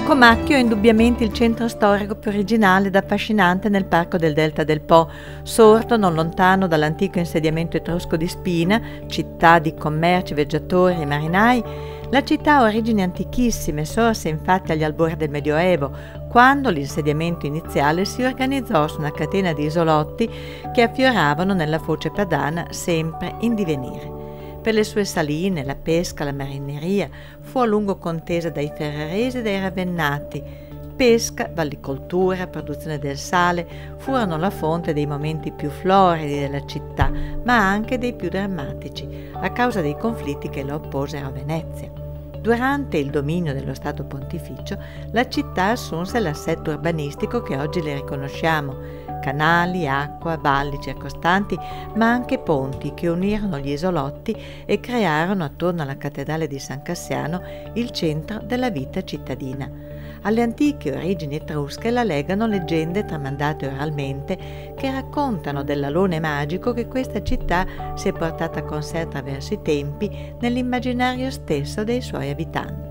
Comacchio è indubbiamente il centro storico più originale ed affascinante nel parco del Delta del Po, sorto non lontano dall'antico insediamento etrusco di Spina, città di commerci, viaggiatori e marinai. La città ha origini antichissime, sorse infatti agli albori del Medioevo, quando l'insediamento iniziale si organizzò su una catena di isolotti che affioravano nella foce padana, sempre in divenire. Per le sue saline, la pesca, la marineria fu a lungo contesa dai ferraresi e dai ravennati. Pesca, vallicoltura, produzione del sale furono la fonte dei momenti più floridi della città, ma anche dei più drammatici, a causa dei conflitti che la opposero a Venezia. Durante il dominio dello Stato Pontificio, la città assunse l'assetto urbanistico che oggi le riconosciamo: canali, acqua, valli circostanti, ma anche ponti che unirono gli isolotti e crearono attorno alla cattedrale di San Cassiano il centro della vita cittadina. Alle antiche origini etrusche la legano leggende tramandate oralmente che raccontano dell'alone magico che questa città si è portata con sé attraverso i tempi nell'immaginario stesso dei suoi abitanti.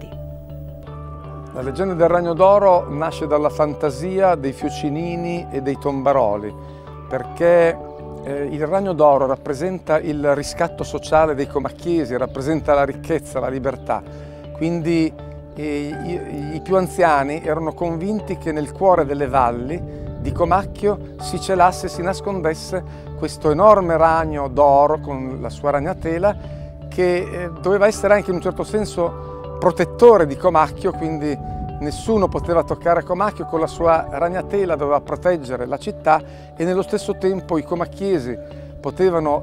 La leggenda del Ragno d'Oro nasce dalla fantasia dei Fiocinini e dei Tombaroli, perché il Ragno d'Oro rappresenta il riscatto sociale dei comacchiesi, rappresenta la ricchezza, la libertà. Quindi i più anziani erano convinti che nel cuore delle valli di Comacchio si celasse, si nascondesse questo enorme ragno d'oro con la sua ragnatela, che doveva essere anche in un certo senso protettore di Comacchio, quindi nessuno poteva toccare Comacchio, con la sua ragnatela doveva proteggere la città e nello stesso tempo i comacchiesi potevano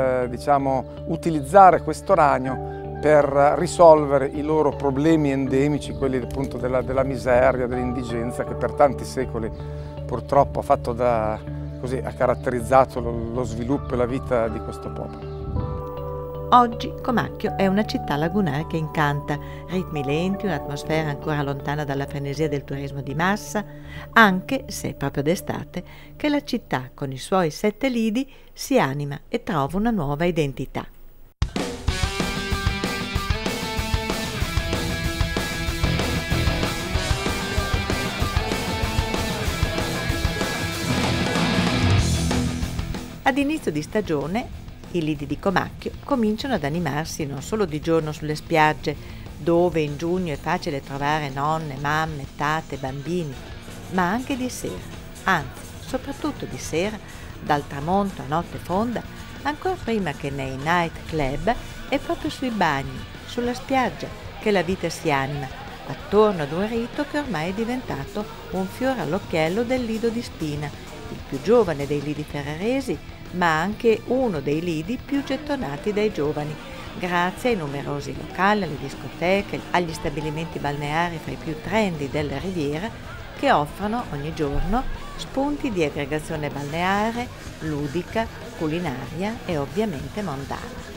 utilizzare questo ragno per risolvere i loro problemi endemici, quelli appunto della miseria, dell'indigenza, che per tanti secoli purtroppo ha caratterizzato lo sviluppo e la vita di questo popolo. Oggi Comacchio è una città lagunare che incanta, ritmi lenti, un'atmosfera ancora lontana dalla frenesia del turismo di massa, anche se è proprio d'estate che la città con i suoi 7 lidi si anima e trova una nuova identità. Ad inizio di stagione i lidi di Comacchio cominciano ad animarsi non solo di giorno sulle spiagge, dove in giugno è facile trovare nonne, mamme, tate, bambini, ma anche di sera, anzi, soprattutto di sera, dal tramonto a notte fonda, ancora prima che nei night club, è proprio sui bagni, sulla spiaggia, che la vita si anima, attorno ad un rito che ormai è diventato un fiore all'occhiello del lido di Spina, il più giovane dei lidi ferraresi, ma anche uno dei lidi più gettonati dai giovani, grazie ai numerosi locali, alle discoteche, agli stabilimenti balneari fra i più trendy della Riviera, che offrono ogni giorno spunti di aggregazione balneare, ludica, culinaria e ovviamente mondana.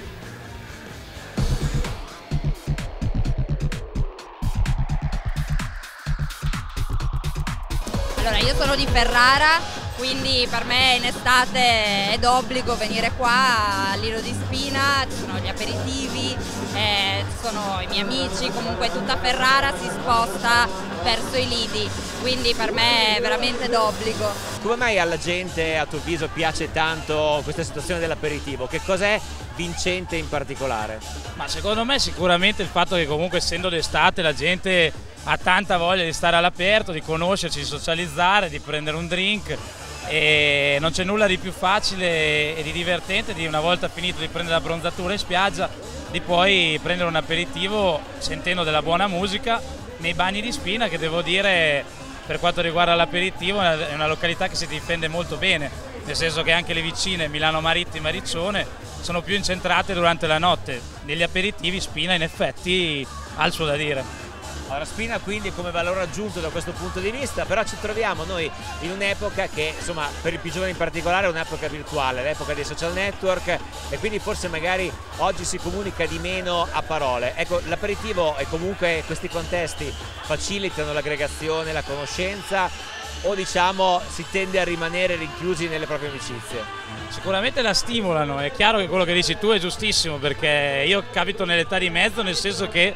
Allora, io sono di Ferrara, quindi per me in estate è d'obbligo venire qua al Lido di Spina, ci sono gli aperitivi, ci sono i miei amici, comunque tutta Ferrara si sposta verso i lidi, quindi per me è veramente d'obbligo. Come mai alla gente, a tuo avviso, piace tanto questa situazione dell'aperitivo? Che cos'è vincente in particolare? Ma secondo me sicuramente il fatto che comunque essendo d'estate la gente ha tanta voglia di stare all'aperto, di conoscerci, di socializzare, di prendere un drink, e non c'è nulla di più facile e di divertente di, una volta finito di prendere la bronzatura in spiaggia, di poi prendere un aperitivo sentendo della buona musica nei bagni di Spina, che devo dire, per quanto riguarda l'aperitivo, è una località che si difende molto bene, nel senso che anche le vicine Milano Marittima e Riccione sono più incentrate durante la notte. Negli aperitivi Spina in effetti ha il suo da dire. Allora, Spina quindi come valore aggiunto da questo punto di vista, però ci troviamo noi in un'epoca che, insomma, per i più giovani in particolare è un'epoca virtuale, l'epoca dei social network, e quindi forse magari oggi si comunica di meno a parole. Ecco, l'aperitivo e comunque questi contesti facilitano l'aggregazione, la conoscenza, o diciamo si tende a rimanere rinchiusi nelle proprie amicizie? Sicuramente la stimolano, è chiaro che quello che dici tu è giustissimo, perché io capito nell'età di mezzo, nel senso che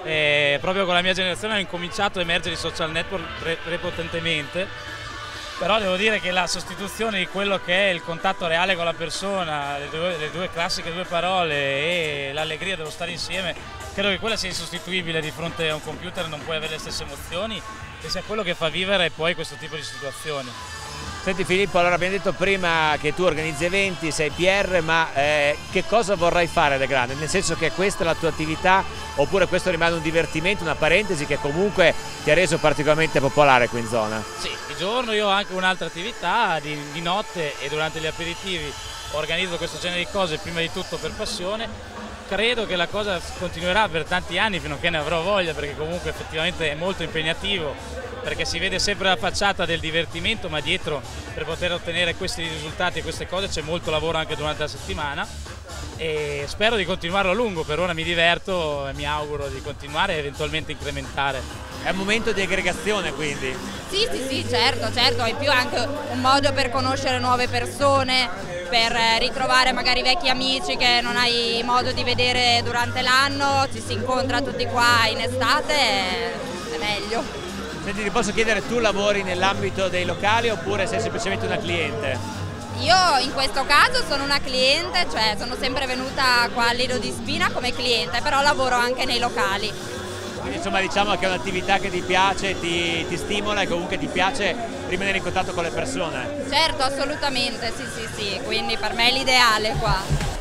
proprio con la mia generazione ha incominciato a emergere i social network prepotentemente, però devo dire che la sostituzione di quello che è il contatto reale con la persona, le due classiche due parole e l'allegria dello stare insieme, credo che quella sia insostituibile. Di fronte a un computer non puoi avere le stesse emozioni, che sia quello che fa vivere poi questo tipo di situazioni. Senti Filippo, allora abbiamo detto prima che tu organizzi eventi, sei PR, ma che cosa vorrai fare da grande? Nel senso che questa è la tua attività oppure questo rimane un divertimento, una parentesi che comunque ti ha reso particolarmente popolare qui in zona? Sì, di giorno io ho anche un'altra attività, di notte e durante gli aperitivi organizzo questo genere di cose prima di tutto per passione. Credo che la cosa continuerà per tanti anni fino a che ne avrò voglia, perché comunque effettivamente è molto impegnativo, perché si vede sempre la facciata del divertimento, ma dietro per poter ottenere questi risultati e queste cose c'è molto lavoro anche durante la settimana e spero di continuarlo a lungo. Per ora mi diverto e mi auguro di continuare e eventualmente incrementare. È un momento di aggregazione quindi? Sì, certo, è più anche un modo per conoscere nuove persone, per ritrovare magari vecchi amici che non hai modo di vedere durante l'anno, ci si incontra tutti qua in estate, è meglio. Senti, ti posso chiedere, tu lavori nell'ambito dei locali oppure sei semplicemente una cliente? Io in questo caso sono una cliente, cioè sono sempre venuta qua al Lido di Spina come cliente, però lavoro anche nei locali. Quindi insomma diciamo che è un'attività che ti piace, ti stimola e comunque ti piace rimanere in contatto con le persone. Certo, assolutamente, sì, quindi per me è l'ideale qua.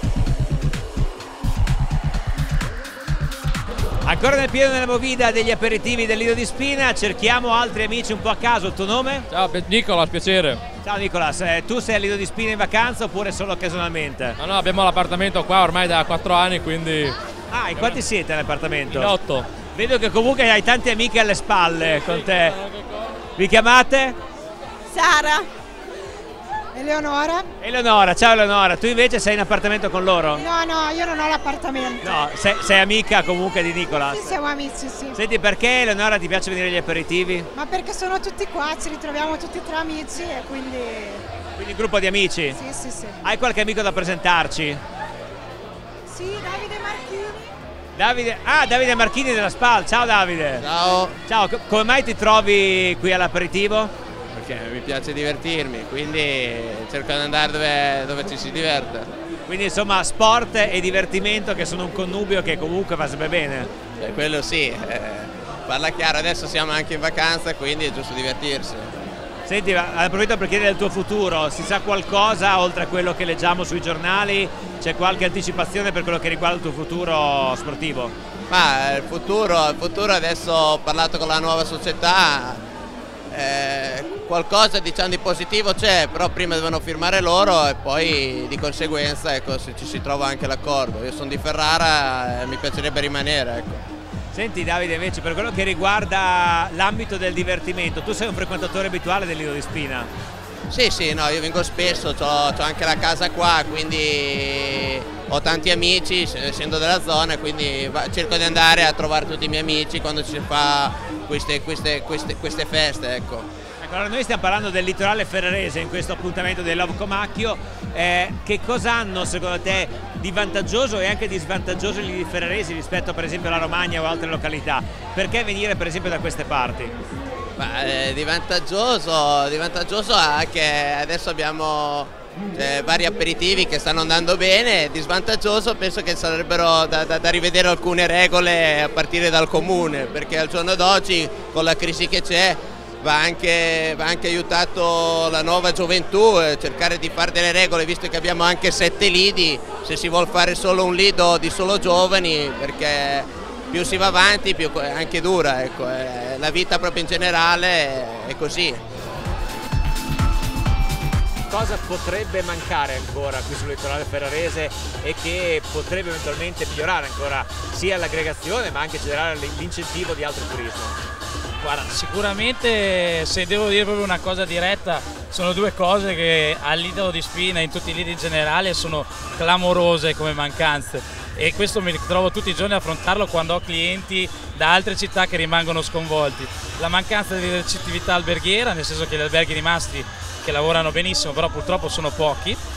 Ancora nel pieno della movida degli aperitivi del Lido di Spina, cerchiamo altri amici un po' a caso. Il tuo nome? Ciao, Nicolas, piacere. Ciao Nicolas, tu sei al Lido di Spina in vacanza oppure solo occasionalmente? No, abbiamo l'appartamento qua ormai da 4 anni, quindi... Ah, in quanti siete all'appartamento? In 8. Vedo che comunque hai tante amiche alle spalle con te. Vi chiamate? Sara. Eleonora. Eleonora, ciao Eleonora, tu invece sei in appartamento con loro? No, io non ho l'appartamento. No, sei amica comunque di Nicolas? Sì, siamo amici, sì. Senti, perché Eleonora ti piace venire agli aperitivi? Ma perché sono tutti qua, ci ritroviamo tutti e tre amici e quindi... Quindi un gruppo di amici? Sì. Hai qualche amico da presentarci? Sì, Davide Marchini. Davide Marchini della SPAL, ciao Davide. Ciao, come mai ti trovi qui all'aperitivo? perché mi piace divertirmi, quindi cerco di andare dove ci si diverte. Quindi insomma sport e divertimento che sono un connubio che comunque va sempre bene. Quello sì, parla chiaro, adesso siamo anche in vacanza, quindi è giusto divertirsi. Senti, approfitto per chiedere il tuo futuro, si sa qualcosa oltre a quello che leggiamo sui giornali? C'è qualche anticipazione per quello che riguarda il tuo futuro sportivo? Ma il futuro adesso ho parlato con la nuova società, qualcosa diciamo di positivo c'è, però prima devono firmare loro e poi di conseguenza ecco, se ci si trova anche l'accordo. Io sono di Ferrara e mi piacerebbe rimanere. Ecco. Senti Davide, invece per quello che riguarda l'ambito del divertimento, tu sei un frequentatore abituale del Lido di Spina? Sì, no, io vengo spesso, c'ho anche la casa qua, quindi ho tanti amici, essendo della zona, quindi cerco di andare a trovare tutti i miei amici quando ci si fa queste feste, ecco. Allora noi stiamo parlando del litorale ferrarese in questo appuntamento del Love Comacchio, che cosa hanno secondo te di vantaggioso e anche di svantaggioso i lidi ferraresi rispetto per esempio alla Romagna o altre località? Perché venire per esempio da queste parti? Di vantaggioso anche adesso abbiamo vari aperitivi che stanno andando bene, di svantaggioso penso che sarebbero da rivedere alcune regole a partire dal comune, perché al giorno d'oggi con la crisi che c'è va anche aiutato la nuova gioventù a cercare di fare delle regole, visto che abbiamo anche 7 lidi, se si vuole fare solo un lido di solo giovani, perché più si va avanti più è anche dura, ecco, la vita proprio in generale è così. Cosa potrebbe mancare ancora qui sul litorale ferrarese e che potrebbe eventualmente migliorare ancora sia l'aggregazione ma anche generare l'incentivo di altro turismo? Guarda, sicuramente se devo dire proprio una cosa diretta, sono due cose che al Lido di Spina e in tutti i lidi in generale sono clamorose come mancanze, e questo mi ritrovo tutti i giorni a affrontarlo quando ho clienti da altre città che rimangono sconvolti. La mancanza di ricettività alberghiera, nel senso che gli alberghi rimasti che lavorano benissimo però purtroppo sono pochi,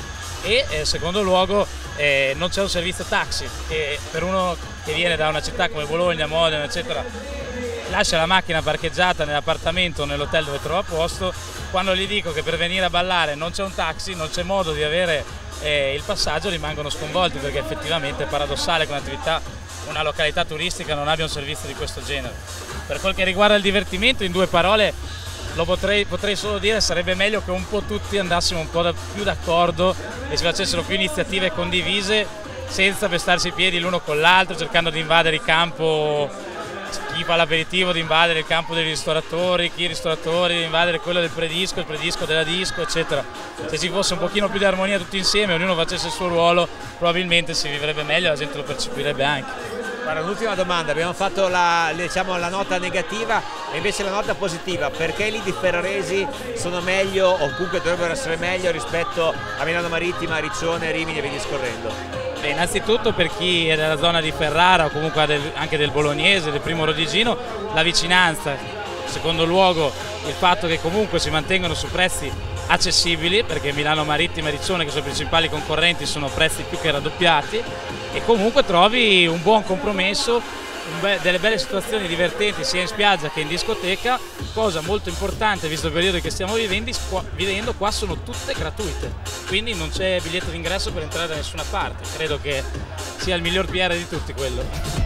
e secondo luogo non c'è un servizio taxi, che per uno che viene da una città come Bologna, Modena eccetera, lascia la macchina parcheggiata nell'appartamento o nell'hotel dove trova posto. Quando gli dico che per venire a ballare non c'è un taxi, non c'è modo di avere il passaggio, rimangono sconvolti, perché effettivamente è paradossale che una località turistica non abbia un servizio di questo genere. Per quel che riguarda il divertimento, in due parole lo potrei solo dire: sarebbe meglio che un po' tutti andassimo un po' più d'accordo e si facessero più iniziative condivise, senza pestarsi i piedi l'uno con l'altro, cercando di invadere il campo, chi fa l'aperitivo di invadere il campo dei ristoratori, chi ristoratori di invadere quello del predisco, il predisco della disco eccetera. Se ci fosse un pochino più di armonia tutti insieme, ognuno facesse il suo ruolo, probabilmente si vivrebbe meglio e la gente lo percepirebbe anche. Guarda, un'ultima domanda: abbiamo fatto la nota negativa e invece la nota positiva. Perché i lidi ferraresi sono meglio, o comunque dovrebbero essere meglio, rispetto a Milano Marittima, Riccione, Rimini e via discorrendo? Beh, innanzitutto per chi è della zona di Ferrara o comunque anche del Bolognese, del Primo Rodigino, la vicinanza. Secondo luogo il fatto che comunque si mantengono su prezzi accessibili, perché Milano Marittima e Riccione, che sono i principali concorrenti, sono prezzi più che raddoppiati, e comunque trovi un buon compromesso, delle belle situazioni divertenti sia in spiaggia che in discoteca. Cosa molto importante visto il periodo che stiamo vivendo, qua sono tutte gratuite, quindi non c'è biglietto d'ingresso per entrare da nessuna parte. Credo che sia il miglior PR di tutti quello.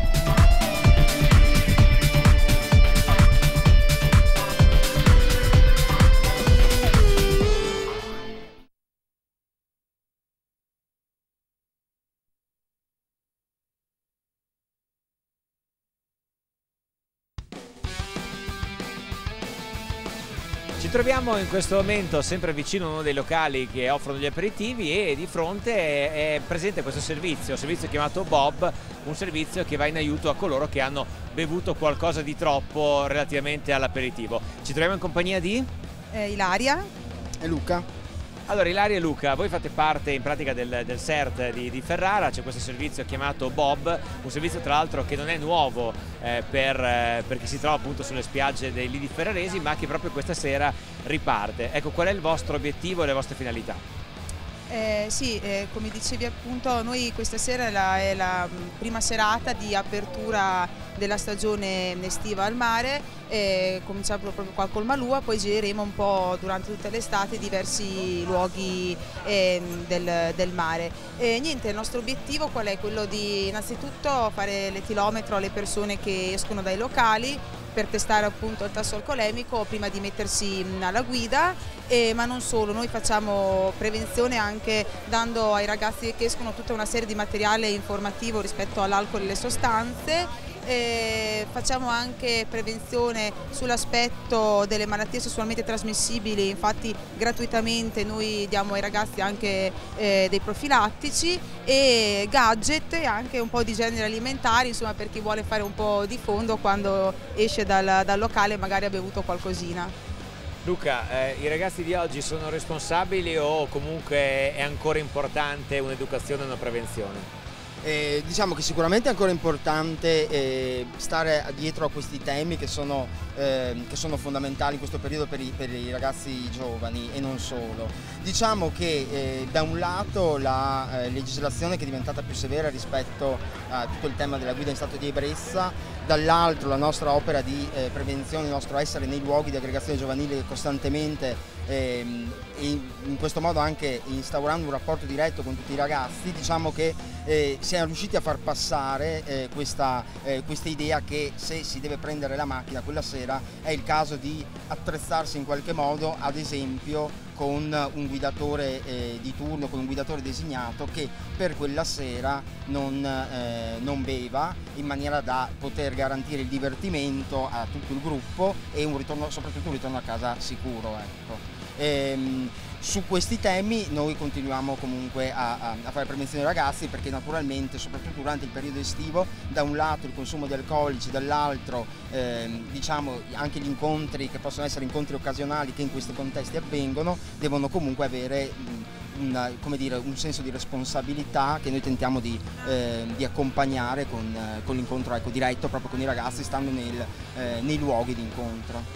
Ci troviamo in questo momento sempre vicino a uno dei locali che offrono gli aperitivi, e di fronte è presente questo servizio chiamato Bob, un servizio che va in aiuto a coloro che hanno bevuto qualcosa di troppo relativamente all'aperitivo. Ci troviamo in compagnia di? Ilaria e Luca. Allora, Ilaria e Luca, voi fate parte in pratica del CERT di Ferrara. C'è questo servizio chiamato Bob, un servizio tra l'altro che non è nuovo per chi si trova appunto sulle spiagge dei lidi ferraresi, ma che proprio questa sera riparte. Ecco, qual è il vostro obiettivo e le vostre finalità? Come dicevi appunto, noi questa sera è la prima serata di apertura della stagione estiva al mare. Cominciamo proprio qua col Malua, poi gireremo un po' durante tutta l'estate diversi luoghi del mare. Niente, il nostro obiettivo qual è? Quello di innanzitutto fare l'etilometro alle persone che escono dai locali, per testare appunto il tasso alcolemico prima di mettersi alla guida, ma non solo, noi facciamo prevenzione anche dando ai ragazzi che escono tutta una serie di materiale informativo rispetto all'alcol e alle sostanze. Facciamo anche prevenzione sull'aspetto delle malattie sessualmente trasmissibili, infatti gratuitamente noi diamo ai ragazzi anche dei profilattici, e gadget e anche un po' di generi alimentari, insomma, per chi vuole fare un po' di fondo quando esce dal locale e magari ha bevuto qualcosina. Luca, i ragazzi di oggi sono responsabili o comunque è ancora importante un'educazione e una prevenzione? Diciamo che sicuramente è ancora importante stare dietro a questi temi che sono fondamentali in questo periodo per i ragazzi giovani e non solo. Diciamo che da un lato la legislazione che è diventata più severa rispetto a tutto il tema della guida in stato di ebbrezza, dall'altro la nostra opera di prevenzione, il nostro essere nei luoghi di aggregazione giovanile costantemente, e in questo modo anche instaurando un rapporto diretto con tutti i ragazzi. Diciamo che siamo riusciti a far passare questa idea che se si deve prendere la macchina quella sera è il caso di attrezzarsi in qualche modo, ad esempio con un guidatore di turno, con un guidatore designato che per quella sera non beva, in maniera da poter garantire il divertimento a tutto il gruppo e soprattutto un ritorno a casa sicuro. Ecco. Su questi temi noi continuiamo comunque a fare prevenzione ai ragazzi, perché naturalmente soprattutto durante il periodo estivo da un lato il consumo di alcolici, dall'altro diciamo anche gli incontri che possono essere incontri occasionali che in questi contesti avvengono devono comunque avere un senso di responsabilità che noi tentiamo di accompagnare con l'incontro diretto proprio con i ragazzi, stando nei luoghi di incontro.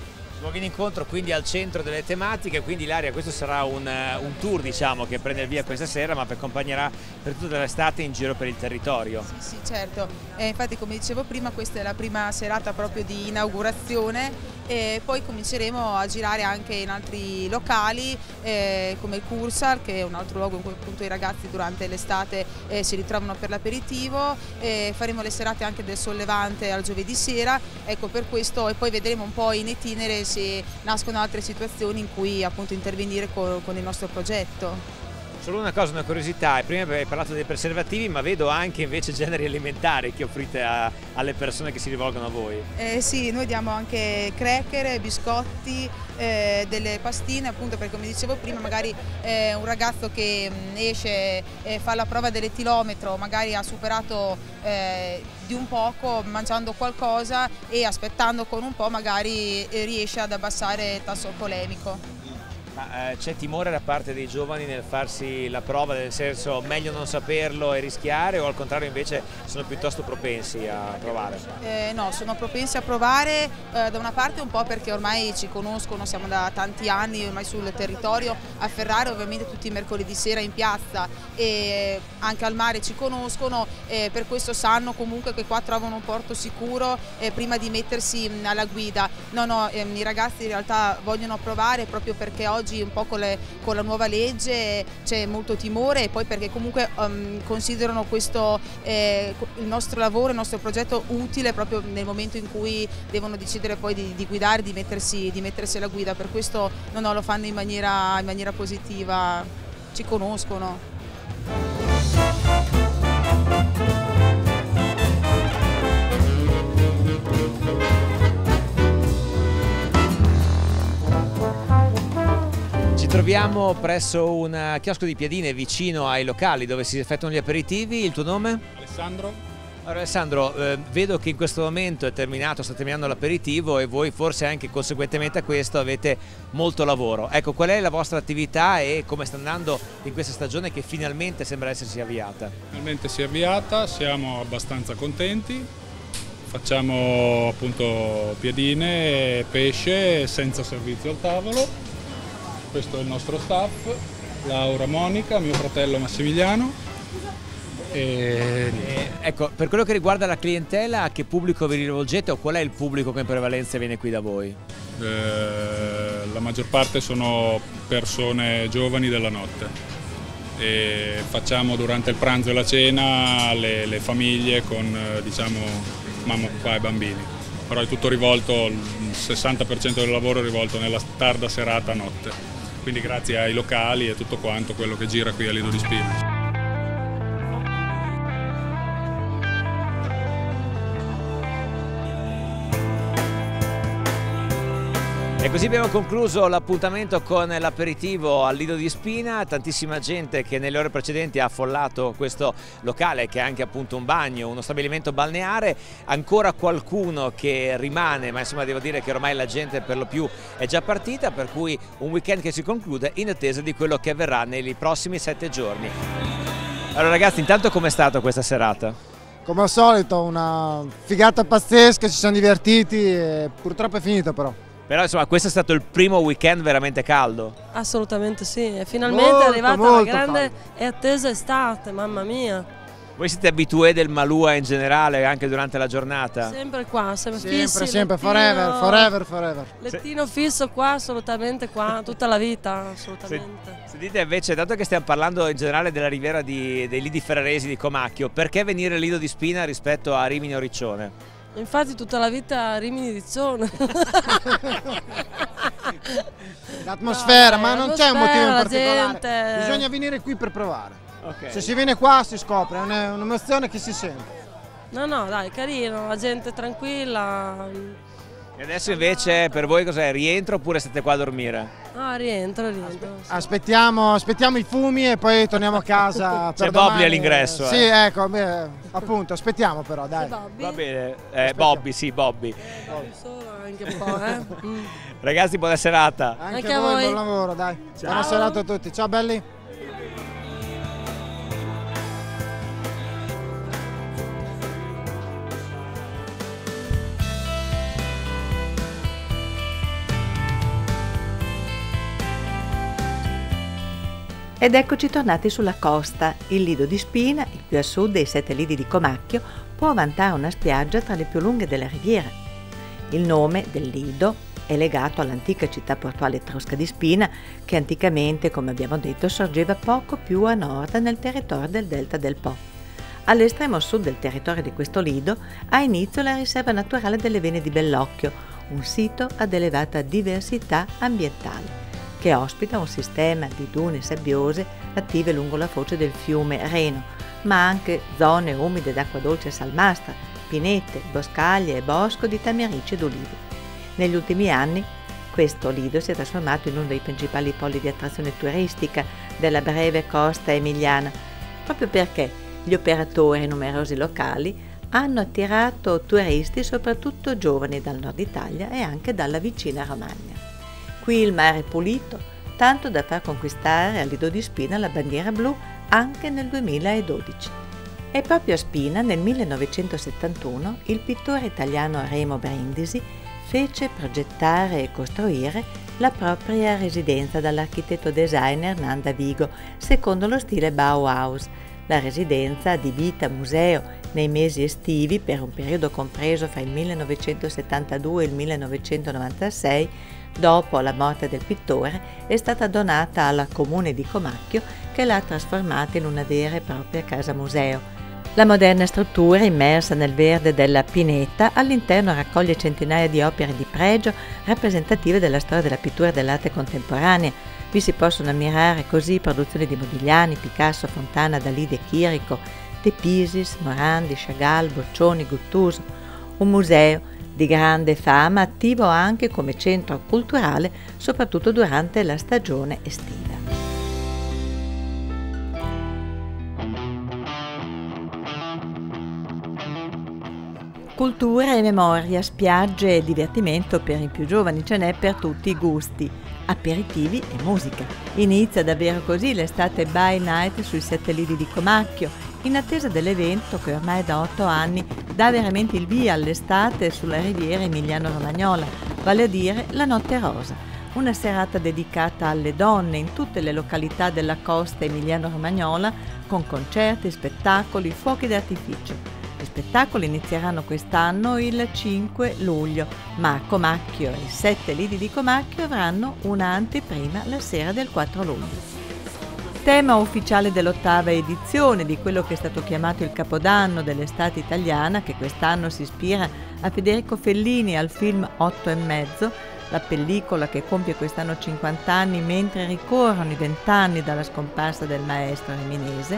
Luoghi di incontro quindi al centro delle tematiche, quindi Ilaria, questo sarà un tour, diciamo, che prende il via questa sera, ma che accompagnerà per tutta l'estate in giro per il territorio. Sì, certo. Infatti, come dicevo prima, questa è la prima serata proprio di inaugurazione e poi cominceremo a girare anche in altri locali come il Cursal, che è un altro luogo in cui appunto i ragazzi durante l'estate si ritrovano per l'aperitivo. Faremo le serate anche del Sollevante al giovedì sera, ecco, per questo, e poi vedremo un po' in itinere se nascono altre situazioni in cui appunto intervenire con il nostro progetto. Solo una cosa, una curiosità, prima hai parlato dei preservativi, ma vedo anche invece generi alimentari che offrite alle persone che si rivolgono a voi. Sì, noi diamo anche cracker, biscotti, delle pastine, appunto perché, come dicevo prima, magari un ragazzo che esce e fa la prova dell'etilometro, magari ha superato di un poco mangiando qualcosa e aspettando con un po' magari riesce ad abbassare il tasso colemico. Ma c'è timore da parte dei giovani nel farsi la prova, nel senso meglio non saperlo e rischiare, o al contrario invece sono piuttosto propensi a provare? No, sono propensi a provare, da una parte un po' perché ormai ci conoscono, siamo da tanti anni ormai sul territorio, a Ferrara ovviamente tutti i mercoledì sera in piazza e anche al mare ci conoscono, per questo sanno comunque che qua trovano un porto sicuro prima di mettersi alla guida. No, i ragazzi in realtà vogliono provare proprio perché oggi un po' con la nuova legge c'è molto timore, e poi perché comunque considerano questo il nostro lavoro, il nostro progetto utile proprio nel momento in cui devono decidere poi di guidare, di mettersi alla guida. Per questo lo fanno in maniera positiva, ci conoscono. Ci troviamo presso un chiosco di piadine vicino ai locali dove si effettuano gli aperitivi. Il tuo nome? Alessandro. Allora, Alessandro, vedo che in questo momento sta terminando l'aperitivo e voi forse anche conseguentemente a questo avete molto lavoro. Ecco, qual è la vostra attività e come sta andando in questa stagione che finalmente sembra essersi avviata? Finalmente si è avviata, siamo abbastanza contenti. Facciamo appunto piadine e pesce senza servizio al tavolo. Questo è il nostro staff, Laura, Monica, mio fratello Massimiliano. Ecco, per quello che riguarda la clientela, a che pubblico vi rivolgete o qual è il pubblico che in prevalenza viene qui da voi? La maggior parte sono persone giovani della notte. E facciamo durante il pranzo e la cena le famiglie con diciamo mamma, papà e bambini. Però è tutto rivolto, il 60% del lavoro è rivolto nella tarda serata notte. Quindi grazie ai locali e tutto quanto quello che gira qui a Lido di Spina. E così abbiamo concluso l'appuntamento con l'aperitivo al Lido di Spina, tantissima gente che nelle ore precedenti ha affollato questo locale che è anche appunto un bagno, uno stabilimento balneare, ancora qualcuno che rimane, ma insomma devo dire che ormai la gente per lo più è già partita, per cui un weekend che si conclude in attesa di quello che avverrà nei prossimi 7 giorni. Allora ragazzi, intanto com'è stata questa serata? Come al solito una figata pazzesca, ci siamo divertiti e purtroppo è finita però. Però insomma questo è stato il primo weekend veramente caldo. Assolutamente sì, e finalmente è arrivata la grande e attesa estate, mamma mia. Voi siete abitué del Malua in generale anche durante la giornata? Sempre qua, sempre lettino, forever. Lettino fisso qua, assolutamente qua, tutta la vita, assolutamente. Sentite invece, dato che stiamo parlando in generale della riviera dei lidi ferraresi di Comacchio, perché venire al Lido di Spina rispetto a Rimini o Riccione? Infatti tutta la vita Rimini di Zona. L'atmosfera, ma non c'è un motivo in particolare. Gente... Bisogna venire qui per provare. Okay. Se si viene qua si scopre, è un'emozione che si sente. No, dai, carino, la gente tranquilla. E adesso invece per voi cos'è? Rientro oppure state qua a dormire? Ah, rientro. Aspettiamo i fumi e poi torniamo a casa. C'è Bobby all'ingresso. Sì, ecco, appunto, aspettiamo però, dai. Va bene, Bobby, sì, Bobby. Solo anche un po', Ragazzi, buona serata. Anche a voi, buon lavoro, dai. Ciao. Buona serata a tutti, ciao belli. Ed eccoci tornati sulla costa. Il Lido di Spina, il più a sud dei 7 lidi di Comacchio, può vantare una spiaggia tra le più lunghe della riviera. Il nome del Lido è legato all'antica città portuale etrusca di Spina, che anticamente, come abbiamo detto, sorgeva poco più a nord nel territorio del delta del Po. All'estremo sud del territorio di questo lido ha inizio la riserva naturale delle Vene di Bellocchio, un sito ad elevata diversità ambientale, che ospita un sistema di dune sabbiose attive lungo la foce del fiume Reno, ma anche zone umide d'acqua dolce e salmastra, pinete, boscaglie e bosco di tamarici ed ulivi. Negli ultimi anni questo lido si è trasformato in uno dei principali poli di attrazione turistica della breve costa emiliana, proprio perché gli operatori numerosi locali hanno attirato turisti soprattutto giovani dal nord Italia e anche dalla vicina Romagna. Qui il mare è pulito, tanto da far conquistare al Lido di Spina la bandiera blu anche nel 2012. E proprio a Spina, nel 1971, il pittore italiano Remo Brindisi fece progettare e costruire la propria residenza dall'architetto designer Nanda Vigo, secondo lo stile Bauhaus. La residenza, adibita a museo nei mesi estivi per un periodo compreso fra il 1972 e il 1996, dopo la morte del pittore, è stata donata al comune di Comacchio, che l'ha trasformata in una vera e propria casa museo. La moderna struttura, immersa nel verde della pineta, all'interno raccoglie centinaia di opere di pregio rappresentative della storia della pittura e dell'arte contemporanea. Vi si possono ammirare così produzioni di Modigliani, Picasso, Fontana, Dalì, De Chirico, De Pisis, Morandi, Chagall, Boccioni, Guttuso. Un museo di grande fama, attivo anche come centro culturale, soprattutto durante la stagione estiva. Cultura e memoria, spiagge e divertimento per i più giovani, ce n'è per tutti i gusti, aperitivi e musica. Inizia davvero così l'estate by night sui 7 lidi di Comacchio, in attesa dell'evento che ormai da 8 anni dà veramente il via all'estate sulla riviera emiliano-romagnola, vale a dire la Notte Rosa, una serata dedicata alle donne in tutte le località della costa emiliano-romagnola, con concerti, spettacoli, fuochi d'artificio. Gli spettacoli inizieranno quest'anno il 5 luglio, ma Comacchio e i 7 lidi di Comacchio avranno una anteprima la sera del 4 luglio. Tema ufficiale dell'8ª edizione di quello che è stato chiamato il Capodanno dell'estate italiana, che quest'anno si ispira a Federico Fellini e al film 8 e mezzo, la pellicola che compie quest'anno 50 anni mentre ricorrono i 20 anni dalla scomparsa del maestro riminese,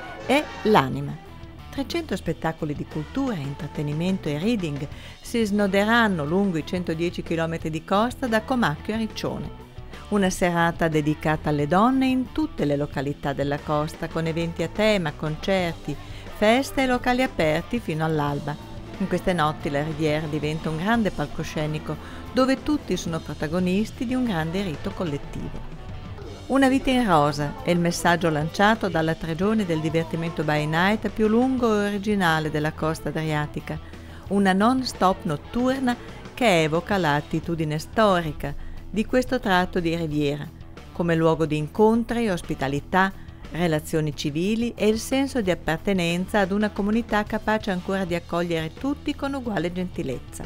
è L'Anima. 300 spettacoli di cultura, intrattenimento e reading si snoderanno lungo i 110 km di costa da Comacchio a Riccione. Una serata dedicata alle donne in tutte le località della costa, con eventi a tema, concerti, feste e locali aperti fino all'alba. In queste notti la riviera diventa un grande palcoscenico dove tutti sono protagonisti di un grande rito collettivo. Una vita in rosa è il messaggio lanciato dalla 3 giorni del divertimento by night più lungo e originale della costa adriatica, una non-stop notturna che evoca l'attitudine storica di questo tratto di riviera, come luogo di incontri, ospitalità, relazioni civili e il senso di appartenenza ad una comunità capace ancora di accogliere tutti con uguale gentilezza.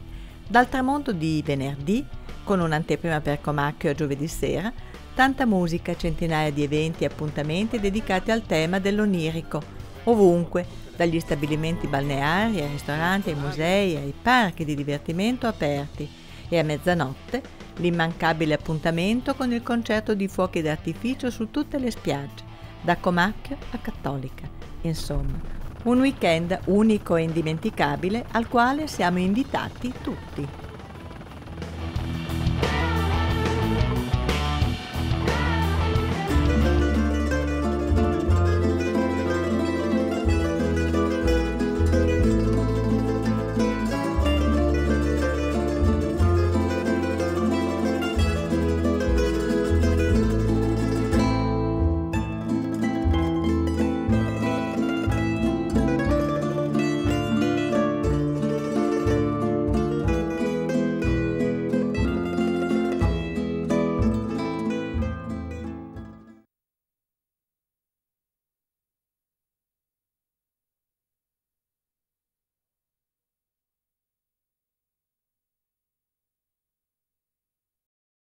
Dal tramonto di venerdì, con un'anteprima per Comacchio a giovedì sera, tanta musica, centinaia di eventi e appuntamenti dedicati al tema dell'onirico, ovunque, dagli stabilimenti balneari ai ristoranti, ai musei, ai parchi di divertimento aperti, e a mezzanotte l'immancabile appuntamento con il concerto di fuochi d'artificio su tutte le spiagge, da Comacchio a Cattolica. Insomma, un weekend unico e indimenticabile al quale siamo invitati tutti.